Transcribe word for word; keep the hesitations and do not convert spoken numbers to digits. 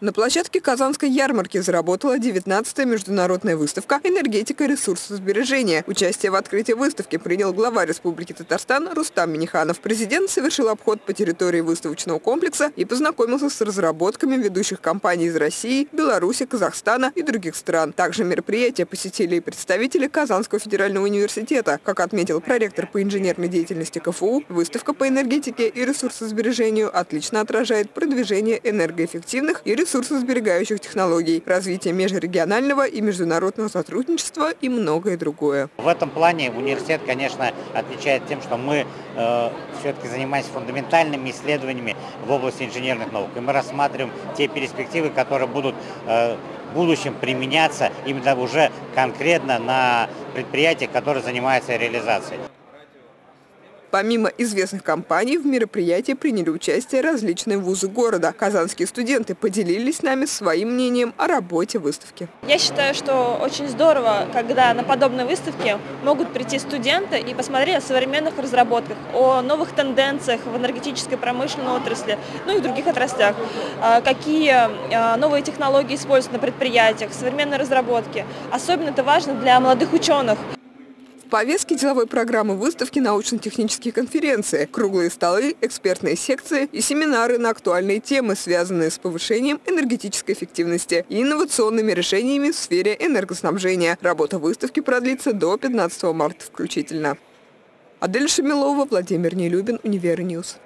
На площадке Казанской ярмарки заработала девятнадцатая международная выставка «Энергетика и ресурсосбережение». Участие в открытии выставки принял глава Республики Татарстан Рустам Минниханов. Президент совершил обход по территории выставочного комплекса и познакомился с разработками ведущих компаний из России, Беларуси, Казахстана и других стран. Также мероприятие посетили и представители Казанского федерального университета. Как отметил проректор по инженерной деятельности ка эф у, выставка по энергетике и ресурсосбережению отлично отражает продвижение энергоэффективных и ресурсосберегающих технологий, развитие межрегионального и международного сотрудничества и многое другое. В этом плане университет, конечно, отличает тем, что мы э, все-таки занимаемся фундаментальными исследованиями в области инженерных наук. И мы рассматриваем те перспективы, которые будут э, в будущем применяться именно уже конкретно на предприятиях, которые занимаются реализацией. Помимо известных компаний, в мероприятии приняли участие различные вузы города. Казанские студенты поделились с нами своим мнением о работе выставки. Я считаю, что очень здорово, когда на подобные выставки могут прийти студенты и посмотреть о современных разработках, о новых тенденциях в энергетической промышленной отрасли, ну и в других отраслях. Какие новые технологии используются на предприятиях, современные разработки. Особенно это важно для молодых ученых. В повестке деловой программы выставки научно-технические конференции, круглые столы, экспертные секции и семинары на актуальные темы, связанные с повышением энергетической эффективности и инновационными решениями в сфере энергоснабжения. Работа выставки продлится до пятнадцатого марта включительно. Адель Шамилова, Владимир Нелюбин, Универньюз.